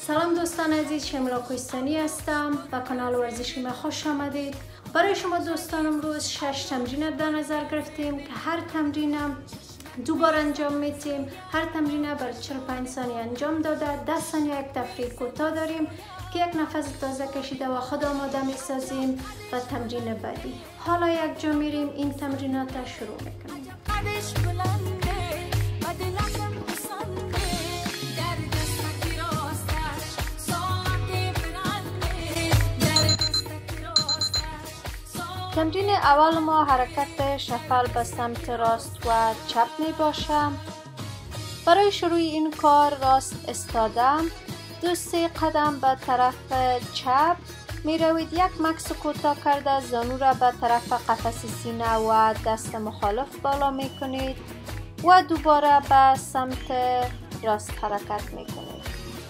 سلام دوستان عزیز، شملا کوهستانی هستم. به کانال ورزشی ما خوش آمدید. برای شما دوستان امروز 6 تمرین در نظر گرفتیم که هر تمرینم دوبار انجام میتیم. هر تمرین بر 45 ثانیه انجام داده. 10 ثانیه یک تفریح کوتاه داریم که یک نفس تازه کشیده و خود آماده میسازیم و تمرین بعدی. حالا یک جا میریم این تمرینات را شروع میکنیم. تمرین اول ما حرکت شفل به سمت راست و چپ می باشد. برای شروع این کار راست استادم 2-3 قدم به طرف چپ می روید. یک مکس کوتاه کرده زانو را به طرف قفس سینه و دست مخالف بالا می کنید و دوباره به سمت راست حرکت می کنید.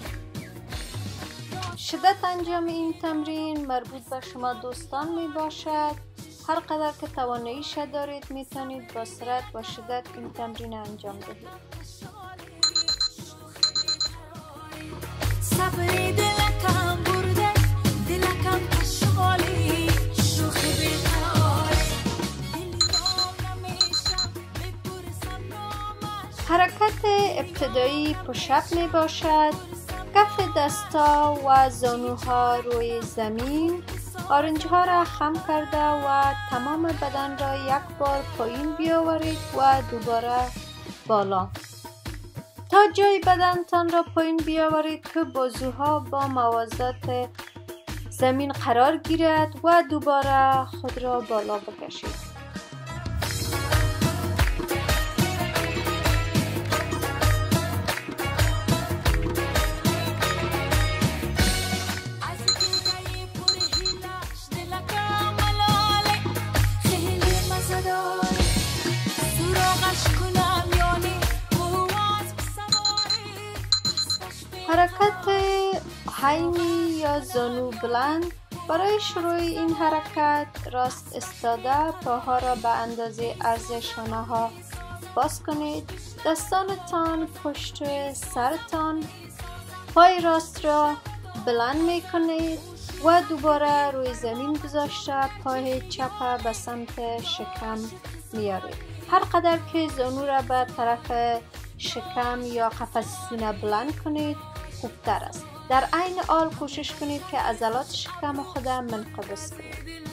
شدت انجام این تمرین مربوط به شما دوستان می باشد. هر قدر که تواناییش دارید میتونید با سرعت و شدت این تمرین انجام دهید. حرکت ابتدایی پوشاپ می باشد. کف دستا و زانوها روی زمین، آرنج ها را خم کرده و تمام بدن را یک بار پایین بیاورید و دوباره بالا تا جای بدنتان را پایین بیاورید که بازوها با موازات زمین قرار گیرد و دوباره خود را بالا بکشید. حرکت هینی یا زانو بلند. برای شروع این حرکت راست استاده پاها را به اندازه عرض شانه ها باز کنید. دستانتان پشت سرتان. پای راست را بلند می کنید و دوباره روی زمین گذاشته پای چپ به سمت شکم میارید. هر قدر که زانو را به طرف شکم یا قفس سینه بلند کنید خوبتر است. در عین حال کوشش کنید که عضلات شکم خود منقبض کنید.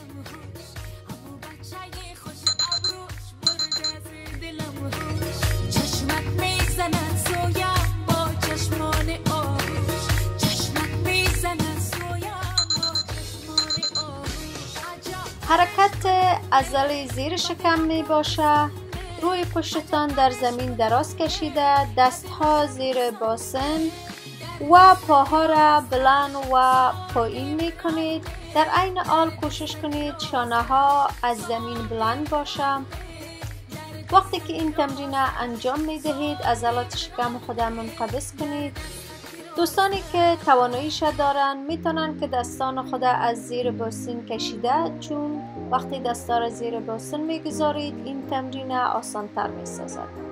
حرکت عضله زیر شکم می باشه. روی پشتتان در زمین دراز کشیده، دستها زیر باسن و پاها را بلند و پایین می کنید. در عین حال کوشش کنید شانه ها از زمین بلند باشه. وقتی که این تمرین انجام می دهید عضلات شکم خود منقبض کنید. دوستانی که تواناییش دارن میتونن که دستان خود از زیر باسن کشیده، چون وقتی دستا را زیر باسن میگذارید این تمرین آسان تر میسازد.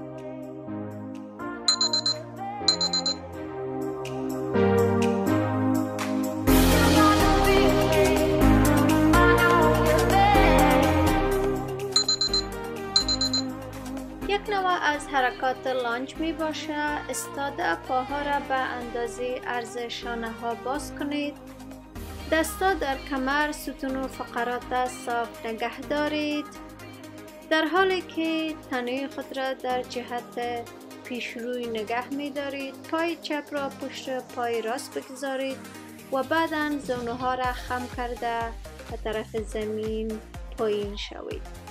یک نوع از حرکات لانج می باشه. استاده پاها را به اندازه عرض شانه ها باز کنید. دستا در کمر، ستون و فقرات صاف نگه دارید. در حالی که تنه خود را در جهت پیش روی نگه می دارید. پای چپ را پشت پای راست بگذارید و بعداً زانوها را خم کرده به طرف زمین پایین شوید.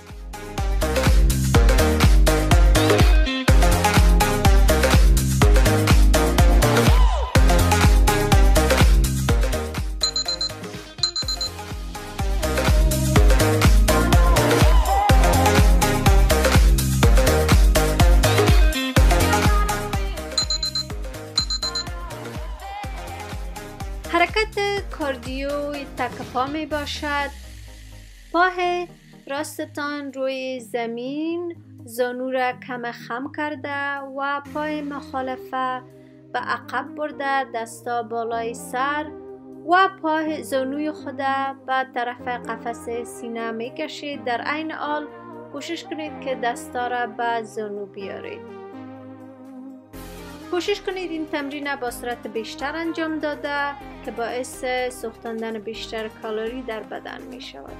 حرکت کاردیو تک پا می باشد. پای راستتان روی زمین، زانو را کم خم کرده و پای مخالفه به عقب برده دستا بالای سر و پای زانوی خود به طرف قفس سینه می کشید. در عین حال کوشش کنید که دستا را به زانو بیارید. کوشش کنید این تمرین با سرعت بیشتر انجام داده که باعث سوختاندن بیشتر کالری در بدن می شود.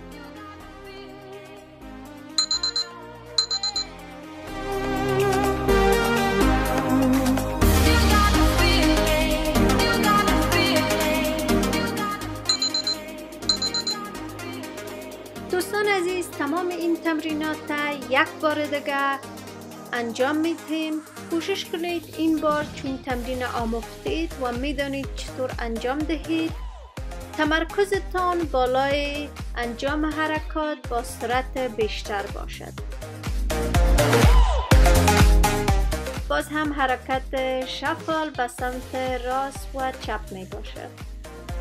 دوستان عزیز، تمام این تمرینات یک بار دیگه انجام میدیم. کوشش کنید این بار چون تمرین آموختید و میدانید چطور انجام دهید، تمرکزتان بالای انجام حرکات با سرعت بیشتر باشد. باز هم حرکت شفال به سمت راست و چپ می باشد.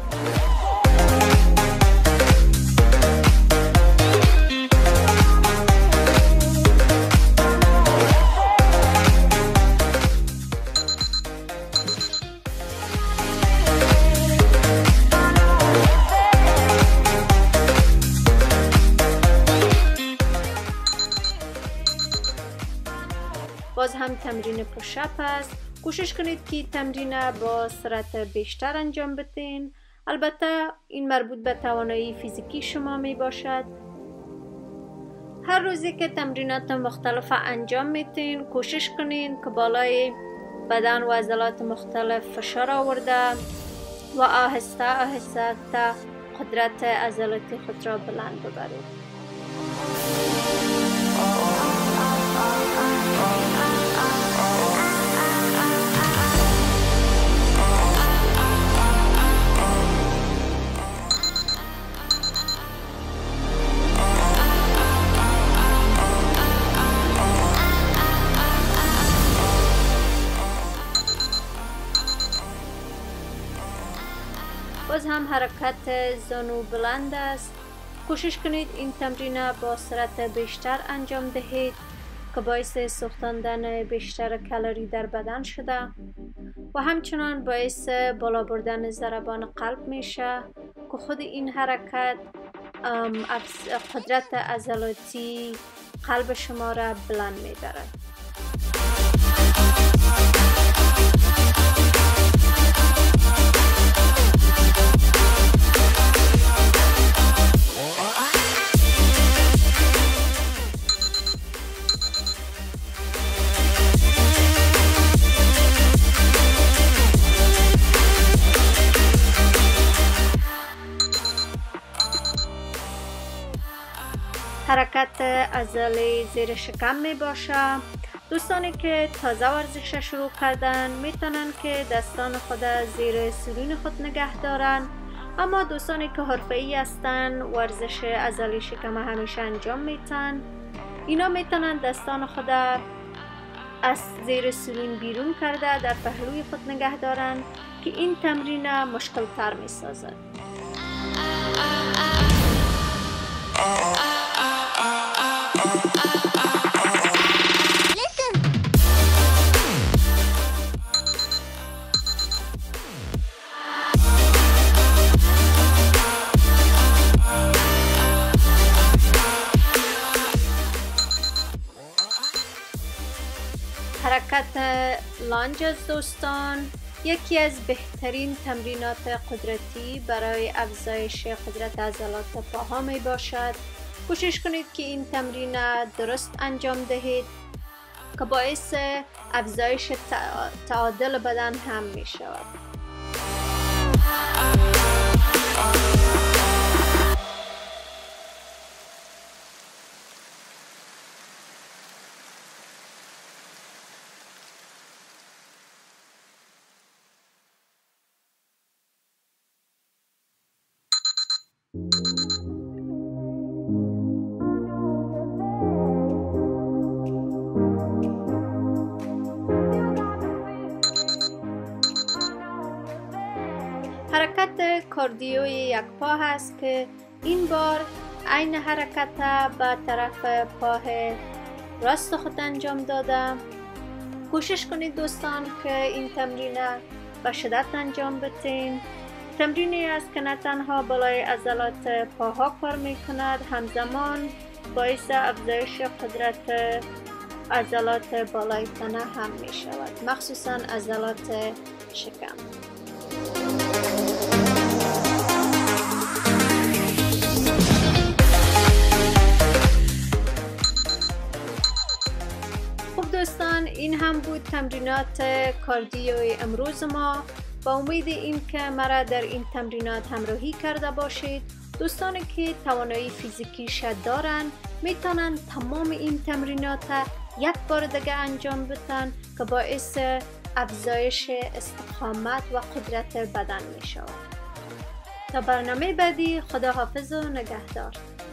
باز هم تمرین پوشاپ است. کوشش کنید که تمرین با سرعت بیشتر انجام بدین. البته این مربوط به توانایی فیزیکی شما می باشد. هر روزی که تمرینات مختلف انجام میدین کوشش کنید که بالای بدن و عضلات مختلف فشار آورده و آهسته آهسته تا قدرت عضلاتی خود را بلند ببرید. باز هم حرکت زانو بلند است. کوشش کنید این تمرین با سرعت بیشتر انجام دهید که باعث سوختاندن بیشتر کالری در بدن شده و همچنان باعث بالا بردن ضربان قلب میشه که خود این حرکت قدرت عضلاتی قلب شما را بلند میبرد. حرکت عضله زیر شکم می باشه. دوستانی که تازه ورزش شروع کردن میتونن که دستان خود زیر سرین خود نگه دارن، اما دوستانی که حرفه‌ای هستن ورزش عضله شکم همیشه انجام میتن، اینا میتونن دستان خود از زیر سرین بیرون کرده در پهلوی خود نگه دارن که این تمرین مشکل تر می سازد. حرکت لانج از دوستان یکی از بهترین تمرینات قدرتی برای افزایش قدرت عضلات پاها می باشد. کوشش کنید که این تمرین درست انجام دهید که باعث افزایش تعادل بدن هم می شود. حرکت کاردیوی یک پا هست که این بار عین حرکت به طرف پای راست خود انجام دادم کوشش کنید دوستان که این تمرین به شدت انجام بدین. تمرینی است که نه تنها بالای عضلات پاها کار می کند، همزمان باعث افزایش قدرت عضلات بالای تنه هم می شود، مخصوصا عضلات شکم. خب دوستان، این هم بود تمرینات کاردیوی امروز ما. با امید این که مرا در این تمرینات همراهی کرده باشید. دوستانی که توانایی فیزیکی شد دارن میتونن تمام این تمرینات یک بار دیگه انجام بدن که باعث افزایش استقامت و قدرت بدن می شود. تا برنامه بعدی، خداحافظ و نگهدار.